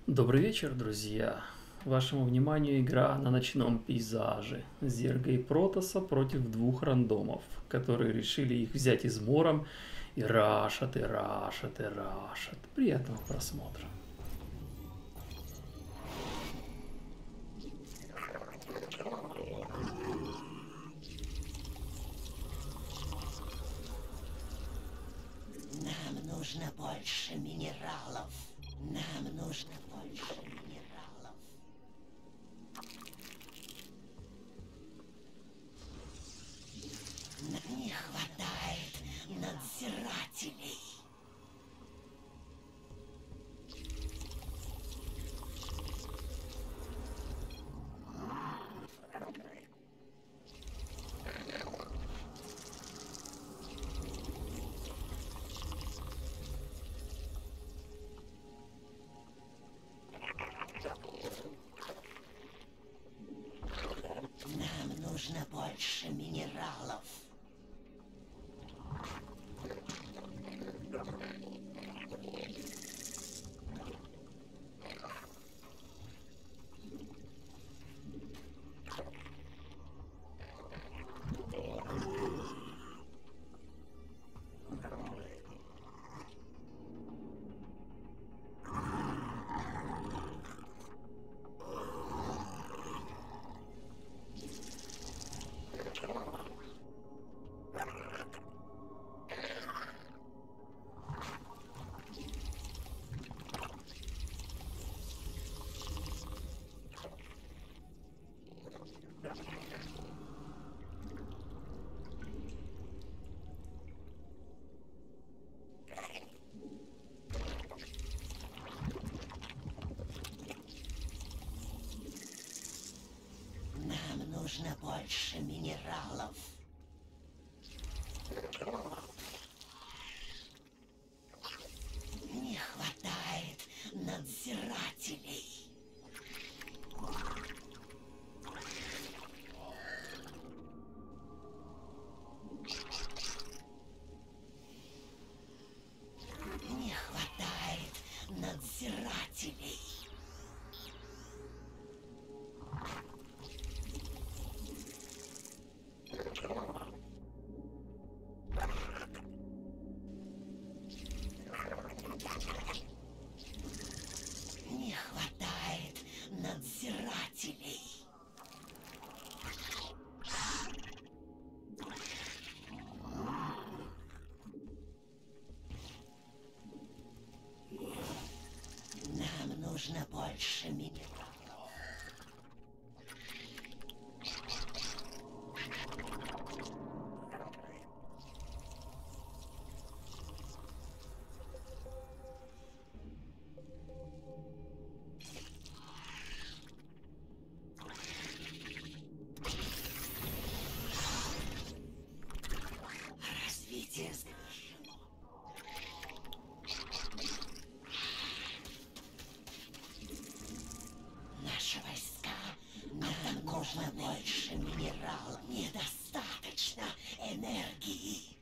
Добрый вечер, друзья! Вашему вниманию игра на ночном пейзаже Зерга и Протоса против двух рандомов, которые решили их взять измором и рашат, и рашат, и рашат. Приятного просмотра! Нам нужно больше минералов. Нам нужно больше минералов. Не хватает надзирателей. Нам нужно больше минералов. Нам нужно больше минералов. Не хватает надзирателей. Не хватает надзирателей. Не хватает надзирателей. Нам нужно больше минералов. Развитие завершено. Наши войска. Нам нужно больше минералов. Недостаточно энергии.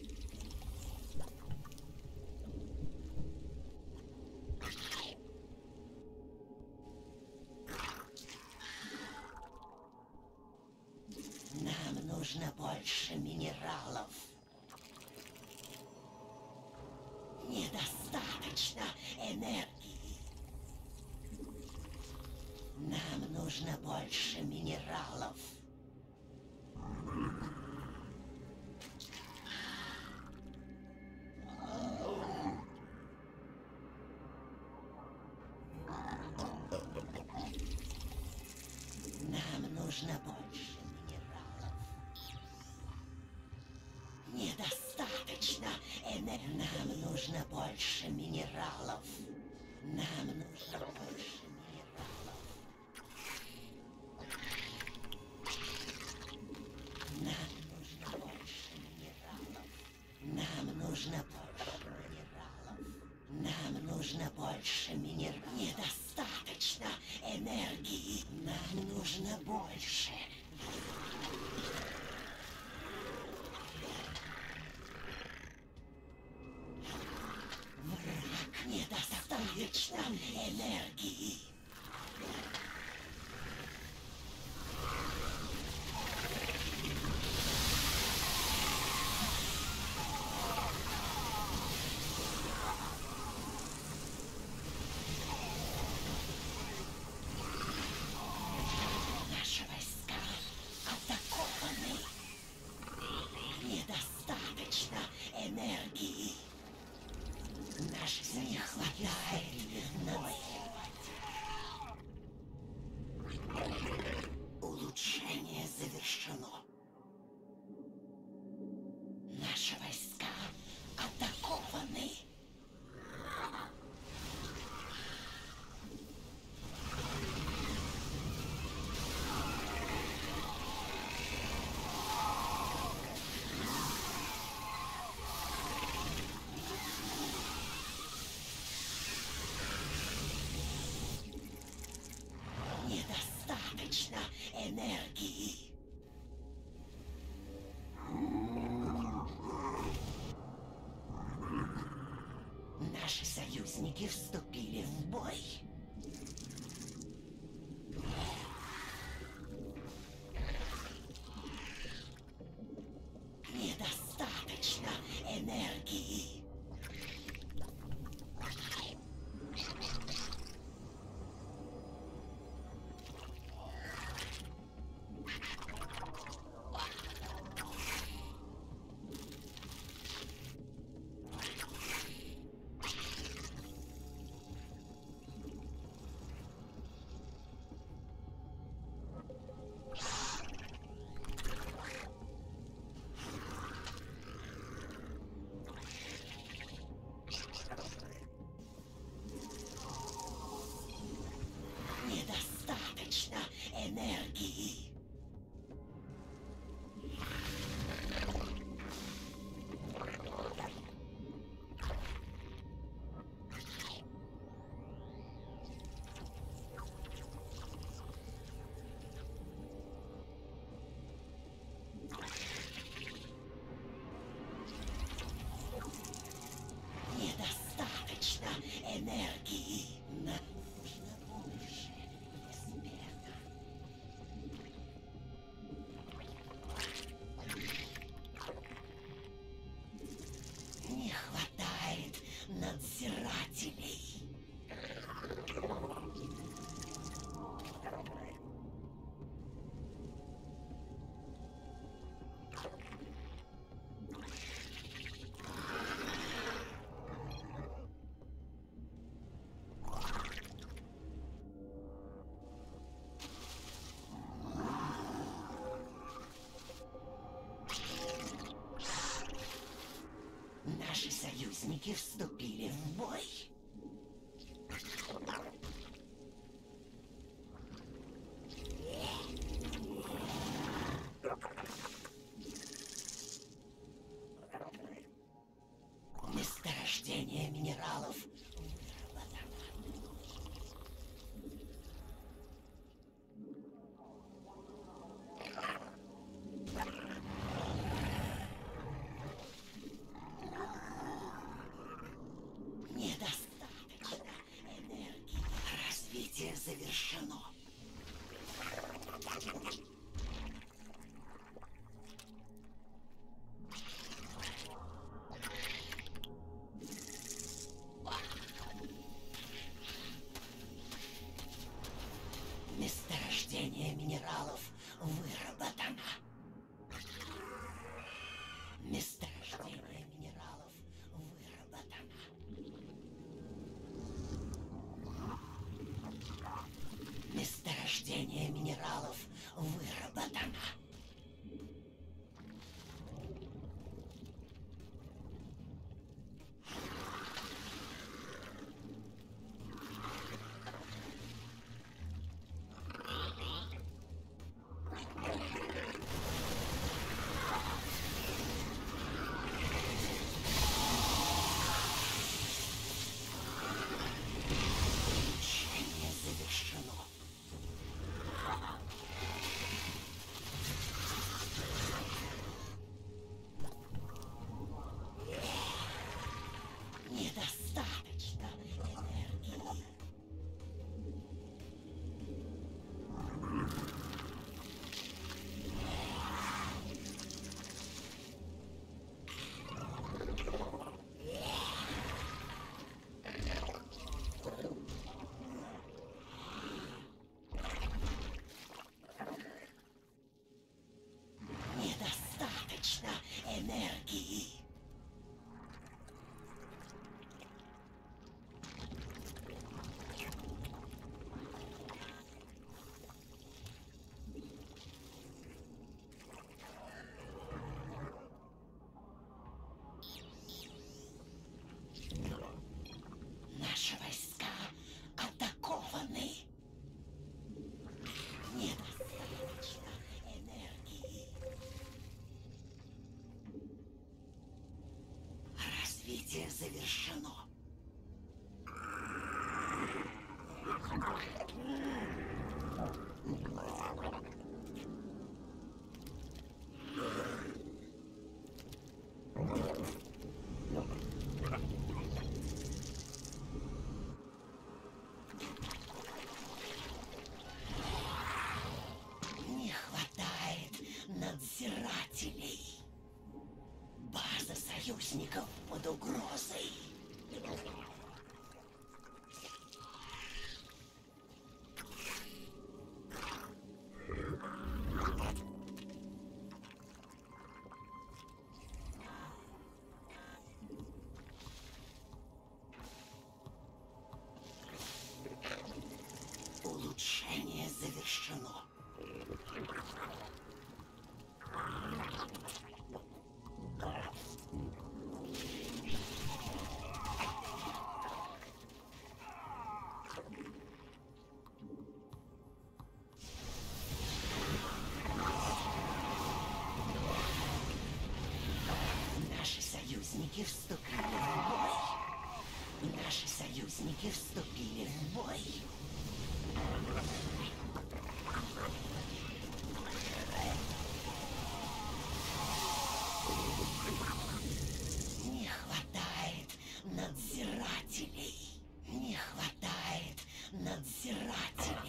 Нам нужно больше минералов. Недостаточно энергии. Нам нужно больше минералов. Нам нужно больше минералов. Недостаточно энергии. Нам нужно больше минералов. Нам нужно больше минералов. Нам нужно больше минералов. Нам нужно больше минералов. Нам нужно больше минералов. Недостаточно энергии. Нам нужно больше. Враг недостаточно энергии. энергии. Наши союзники вступили в бой. Недостаточно энергии. Недостаточно энергии. Недостаточно энергии. Нам нужно больше успеха. Не хватает надзирателей. Наши союзники вступили в бой. Месторождение минералов выработано. Недостаточно энергии. Развитие завершено. Месторождение минералов выработано. Месторождение минералов выработано. Месторождение минералов выработано. Изучение завершено. Недостаточно энергии. Недостаточно энергии. Наши войска атакованы. Недостаточно энергии. Развитие завершено. союзников под угрозой. Улучшение завершено. Наши союзники вступили в бой. Наши союзники вступили в бой. Не хватает надзирателей. Не хватает надзирателей.